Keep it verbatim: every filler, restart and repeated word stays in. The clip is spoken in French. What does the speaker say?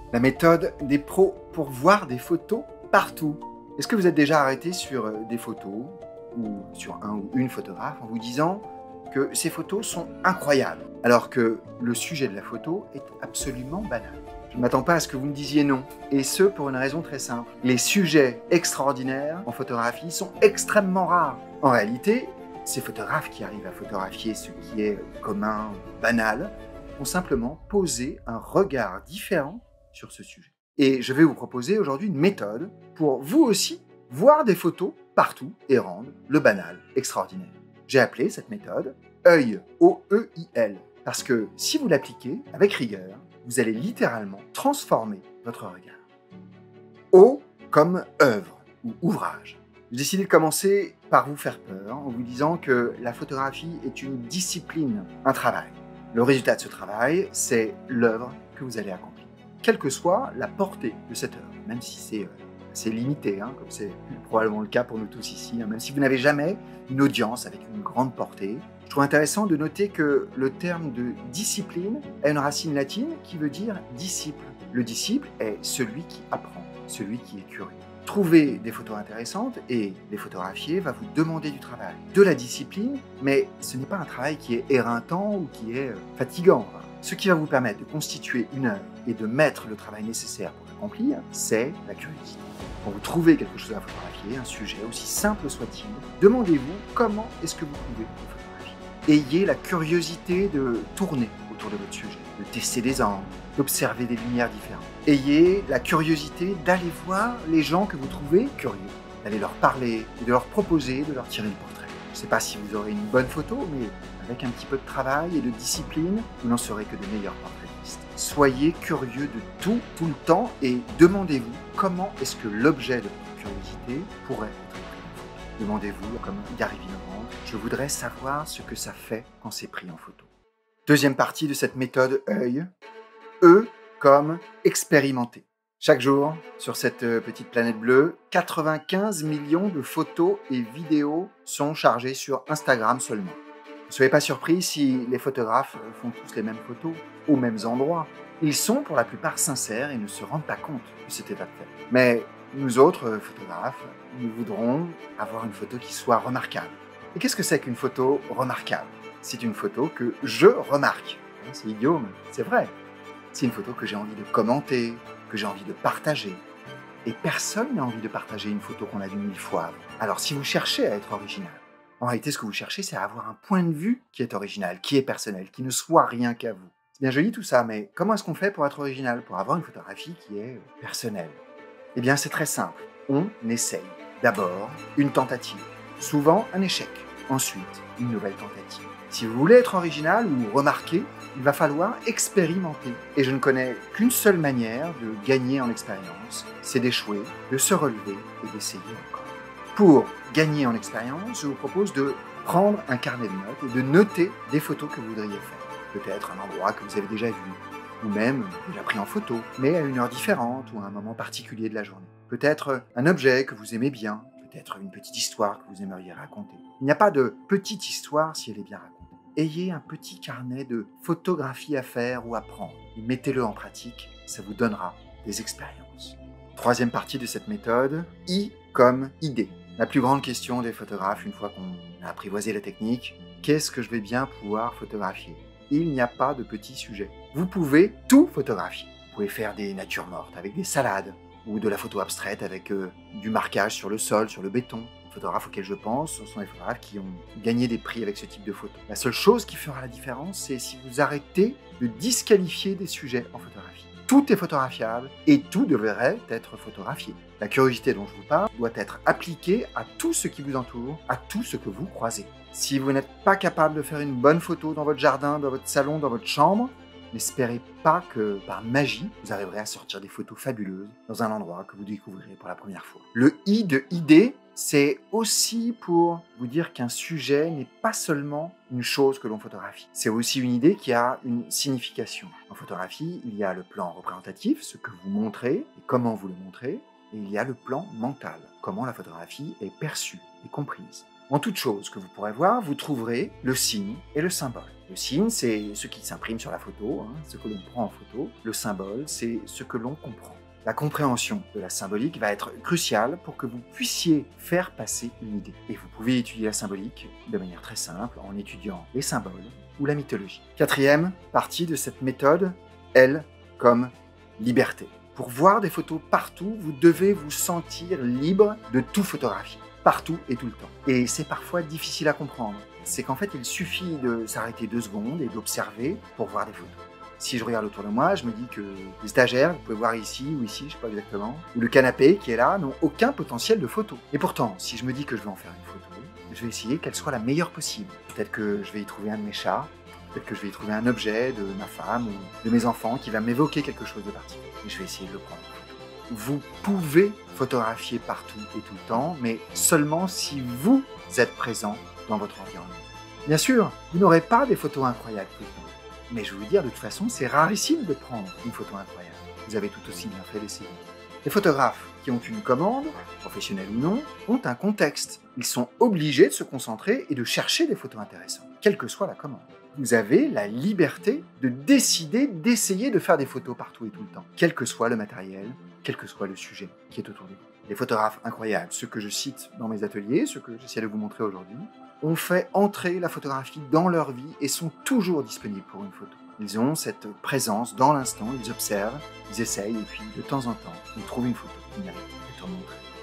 La méthode des pros pour voir des photos partout. Est-ce que vous êtes déjà arrêté sur des photos ou sur un ou une photographe en vous disant que ces photos sont incroyables, alors que le sujet de la photo est absolument banal? Je ne m'attends pas à ce que vous me disiez non, et ce pour une raison très simple. Les sujets extraordinaires en photographie sont extrêmement rares. En réalité, ces photographes qui arrivent à photographier ce qui est commun, banal, ont simplement posé un regard différent sur ce sujet. Et je vais vous proposer aujourd'hui une méthode pour vous aussi voir des photos partout et rendre le banal extraordinaire. J'ai appelé cette méthode œil, O E I L, parce que si vous l'appliquez avec rigueur, vous allez littéralement transformer votre regard. O comme œuvre ou ouvrage. J'ai décidé de commencer par vous faire peur en vous disant que la photographie est une discipline, un travail. Le résultat de ce travail, c'est l'œuvre que vous allez accomplir. Quelle que soit la portée de cette œuvre, même si c'est assez limité, hein, comme c'est probablement le cas pour nous tous ici, hein, même si vous n'avez jamais une audience avec une grande portée, je trouve intéressant de noter que le terme de discipline a une racine latine qui veut dire disciple. Le disciple est celui qui apprend, celui qui est curieux. Trouver des photos intéressantes et les photographier va vous demander du travail, de la discipline, mais ce n'est pas un travail qui est éreintant ou qui est fatigant. Ce qui va vous permettre de constituer une œuvre et de mettre le travail nécessaire pour l'accomplir, c'est la curiosité. Quand vous trouvez quelque chose à photographier, un sujet, aussi simple soit-il, demandez-vous comment est-ce que vous pouvez le photographier. Ayez la curiosité de tourner autour de votre sujet, de tester des angles, d'observer des lumières différentes. Ayez la curiosité d'aller voir les gens que vous trouvez curieux, d'aller leur parler et de leur proposer de leur tirer le portrait. Je ne sais pas si vous aurez une bonne photo, mais avec un petit peu de travail et de discipline, vous n'en serez que de meilleurs portraitistes. Soyez curieux de tout, tout le temps, et demandez-vous comment est-ce que l'objet de votre curiosité pourrait être pris en photo. Demandez-vous, comme Gary Villemain, je voudrais savoir ce que ça fait quand c'est pris en photo. Deuxième partie de cette méthode œil, E comme expérimenter. Chaque jour, sur cette petite planète bleue, quatre-vingt-quinze millions de photos et vidéos sont chargées sur Instagram seulement. Ne soyez pas surpris si les photographes font tous les mêmes photos, aux mêmes endroits. Ils sont pour la plupart sincères et ne se rendent pas compte de cet état de fait. Mais nous autres photographes, nous voudrons avoir une photo qui soit remarquable. Et qu'est-ce que c'est qu'une photo remarquable? C'est une photo que je remarque. C'est idiot, mais c'est vrai. C'est une photo que j'ai envie de commenter, que j'ai envie de partager. Et personne n'a envie de partager une photo qu'on a vue mille fois avant. Alors si vous cherchez à être original, en réalité, ce que vous cherchez, c'est à avoir un point de vue qui est original, qui est personnel, qui ne soit rien qu'à vous. C'est bien joli tout ça, mais comment est-ce qu'on fait pour être original, pour avoir une photographie qui est personnelle? Eh bien, c'est très simple. On essaye. D'abord, une tentative. Souvent, un échec. Ensuite, une nouvelle tentative. Si vous voulez être original ou remarqué, il va falloir expérimenter. Et je ne connais qu'une seule manière de gagner en expérience, c'est d'échouer, de se relever et d'essayer encore. Pour gagner en expérience, je vous propose de prendre un carnet de notes et de noter des photos que vous voudriez faire. Peut-être un endroit que vous avez déjà vu, ou même déjà pris en photo, mais à une heure différente ou à un moment particulier de la journée. Peut-être un objet que vous aimez bien, peut-être une petite histoire que vous aimeriez raconter. Il n'y a pas de petite histoire si elle est bien racontée. Ayez un petit carnet de photographies à faire ou à prendre et mettez-le en pratique, ça vous donnera des expériences. Troisième partie de cette méthode, I comme idée. La plus grande question des photographes, une fois qu'on a apprivoisé la technique, qu'est-ce que je vais bien pouvoir photographier? Il n'y a pas de petit sujet. Vous pouvez tout photographier. Vous pouvez faire des natures mortes avec des salades, ou de la photo abstraite avec euh, du marquage sur le sol, sur le béton. Les photographes auxquels je pense, ce sont les photographes qui ont gagné des prix avec ce type de photo. La seule chose qui fera la différence, c'est si vous arrêtez de disqualifier des sujets en photographie. Tout est photographiable et tout devrait être photographié. La curiosité dont je vous parle doit être appliquée à tout ce qui vous entoure, à tout ce que vous croisez. Si vous n'êtes pas capable de faire une bonne photo dans votre jardin, dans votre salon, dans votre chambre, n'espérez pas que, par magie, vous arriverez à sortir des photos fabuleuses dans un endroit que vous découvrirez pour la première fois. Le I de idée, c'est aussi pour vous dire qu'un sujet n'est pas seulement une chose que l'on photographie. C'est aussi une idée qui a une signification. En photographie, il y a le plan représentatif, ce que vous montrez et comment vous le montrez, et il y a le plan mental, comment la photographie est perçue et comprise. En toute chose que vous pourrez voir, vous trouverez le signe et le symbole. Le signe, c'est ce qui s'imprime sur la photo, hein, ce que l'on prend en photo. Le symbole, c'est ce que l'on comprend. La compréhension de la symbolique va être cruciale pour que vous puissiez faire passer une idée. Et vous pouvez étudier la symbolique de manière très simple en étudiant les symboles ou la mythologie. Quatrième partie de cette méthode, L comme liberté. Pour voir des photos partout, vous devez vous sentir libre de tout photographier, partout et tout le temps. Et c'est parfois difficile à comprendre. C'est qu'en fait, il suffit de s'arrêter deux secondes et d'observer pour voir des photos. Si je regarde autour de moi, je me dis que les stagiaires, vous pouvez voir ici ou ici, je ne sais pas exactement, ou le canapé qui est là, n'ont aucun potentiel de photo. Et pourtant, si je me dis que je vais en faire une photo, je vais essayer qu'elle soit la meilleure possible. Peut-être que je vais y trouver un de mes chats, peut-être que je vais y trouver un objet de ma femme ou de mes enfants qui va m'évoquer quelque chose de particulier. Et je vais essayer de le prendre en photo. Vous pouvez photographier partout et tout le temps, mais seulement si vous êtes présent dans votre environnement. Bien sûr, vous n'aurez pas des photos incroyables tout le temps. Mais je veux vous dire, de toute façon, c'est rarissime de prendre une photo incroyable. Vous avez tout aussi bien fait d'essayer. Les photographes qui ont une commande, professionnelle ou non, ont un contexte. Ils sont obligés de se concentrer et de chercher des photos intéressantes, quelle que soit la commande. Vous avez la liberté de décider d'essayer de faire des photos partout et tout le temps, quel que soit le matériel, quel que soit le sujet qui est autour de vous. Les photographes incroyables, ceux que je cite dans mes ateliers, ceux que j'essaie de vous montrer aujourd'hui, ont fait entrer la photographie dans leur vie et sont toujours disponibles pour une photo. Ils ont cette présence dans l'instant, ils observent, ils essayent et puis de temps en temps, ils trouvent une photo qui mérite d'être montrée.